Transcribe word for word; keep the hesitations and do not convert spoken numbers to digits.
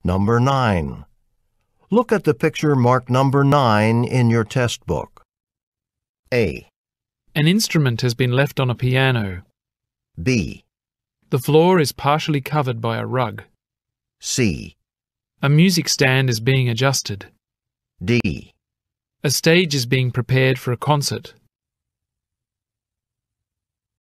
Number nine. Look at the picture marked number nine in your test book. A. An instrument has been left on a piano. B. The floor is partially covered by a rug. C. A music stand is being adjusted. D. A stage is being prepared for a concert.